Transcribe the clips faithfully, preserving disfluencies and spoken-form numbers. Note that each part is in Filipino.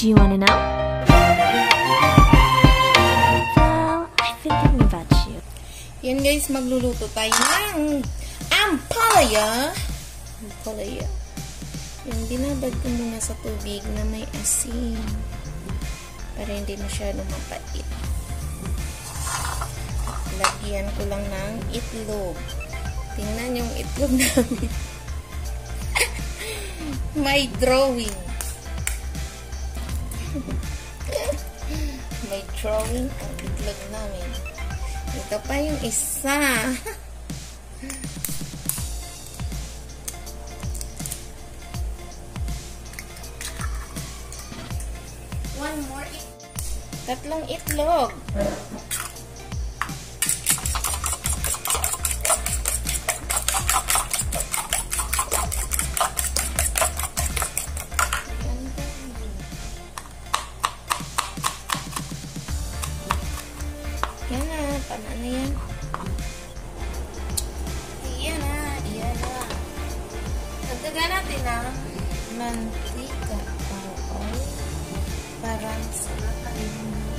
Do you want to know? Well, I've been thinking about you. Yan guys, magluluto tayo ng ampalaya. Ampalaya. Yung binabad ko muna sa tubig na may asin. Para hindi masyadong mapait. Lagyan ko lang ng itlog. Tingnan yung itlog namin. May drawing. May drawing ang itlog namin. Ito pa yung isa. One more it. Tatlong itlog. Yan na, tama na yan. Yan na, yan na. Nagdaga natin ng mantika or oil. Parang sarap na rin.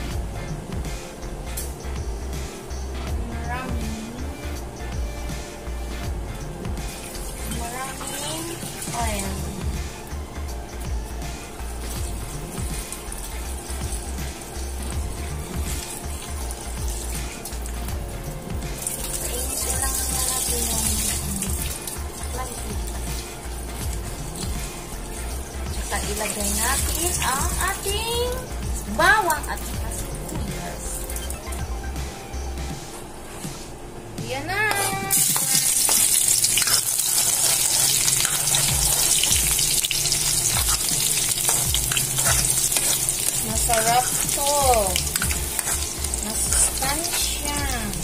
Maraming maraming oil. Ilagay natin ang ating bawang at sibuyas. Yan na! Masarap to. Masustansya.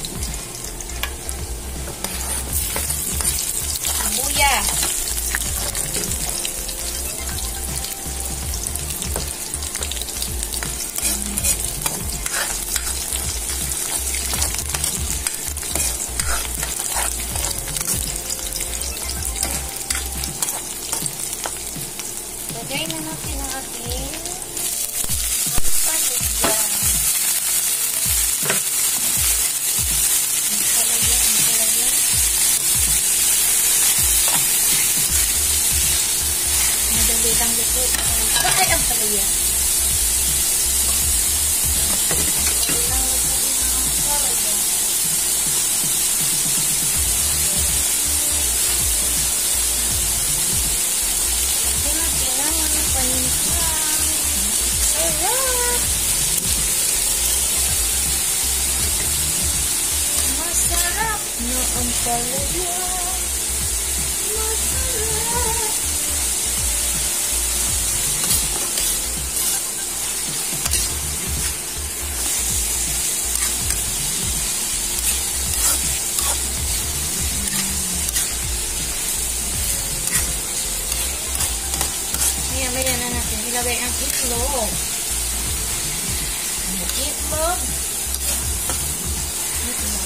Sibuyas. Lagay na natin ang ating palaya. Ang palaya, ang palaya. Madali lang luto. Ay, ang palaya. Madali lang luto ang palaya. Masarap na ang palaya. Masarap. Maya-maya na natin ilagay ang itlog. Ang itlog. Itlog.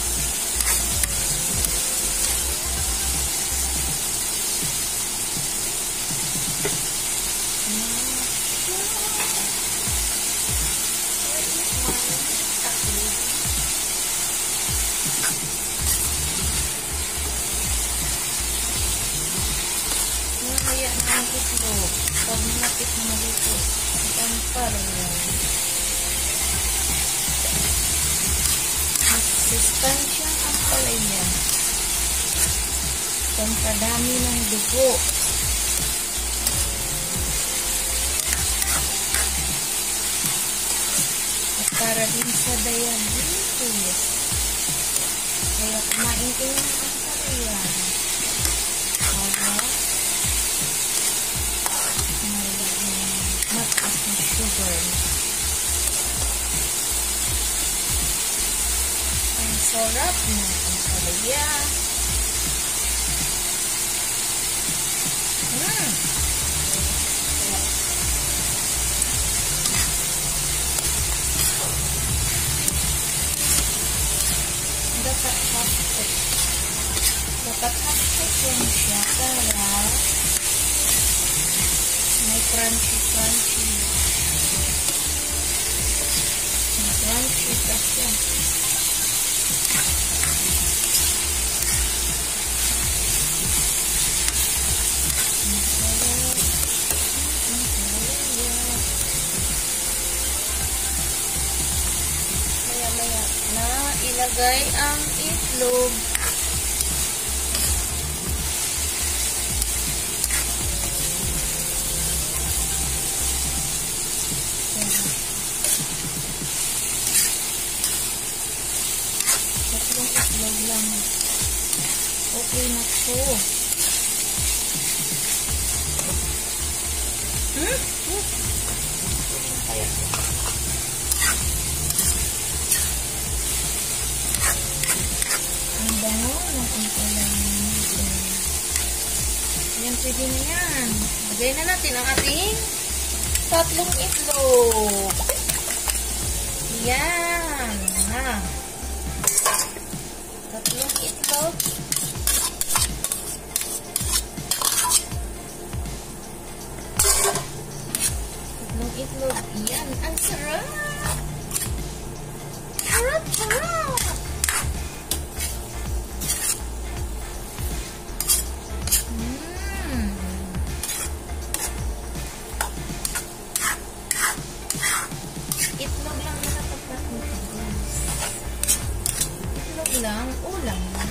Mamaya na ang itlog. Pag malapit na malito, ang palaya. Masustansya ang palaya. Pagkadami ng dugo. At para din sa diabetes. Kaya kumain kayo ng palaya. Para mataas na sugar. Ang sarap na ang palaya. Hmm. Dapat hapit. Dapat hapit yan siya para may crunchy crunchy One pita siya. Maya-maya na ilagay ang itlog. Tatlong itlog lang. Okay na po. Hmm? Hmm? Kaya po. Ang bango ng ulam nito. Yan, pwede na yan. Lagay na natin ang ating tatlong itlog. Yan. Na. Tatlong itlog. Tatlong itlog. Yan. Ang sarap. Sarap, sarap. Mm. Itlog lang na napagpat nito, guys. Itlog lang. Ulam na.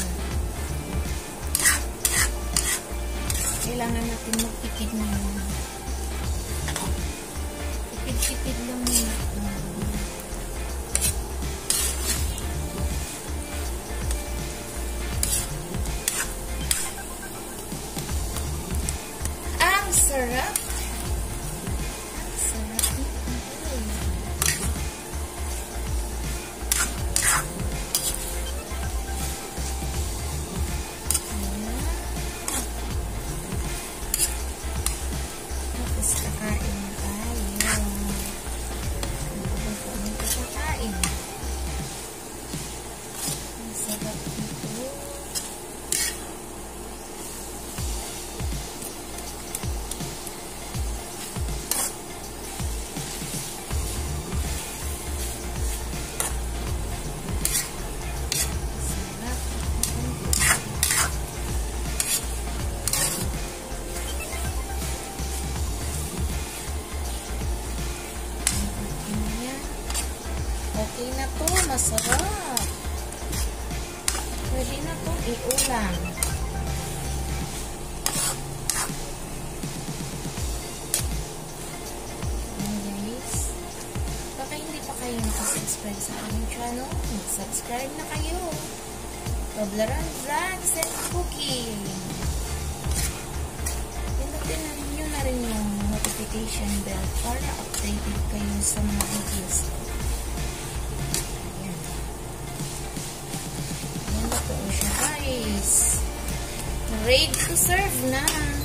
Kailangan natin magtipid na yun. Tipid-tipid lang yun. Ang sarap. Ang sarap nito. Tapos kakain na tayo. Ano po ang kakain? Ang sarap nito. Sarap. Okay na to, masarap. Pwede na to iulam. Ayan, guys. Baka hindi pa kayo nakasubscribe sa aming channel, mag-subscribe na kayo. Toblerone Vlogs and Cooking. Pinutin na nyo na rin yung notification bell para updated kayo sa mga videos ko. Ayan. Ayan na po siya, guys. Ready to serve na.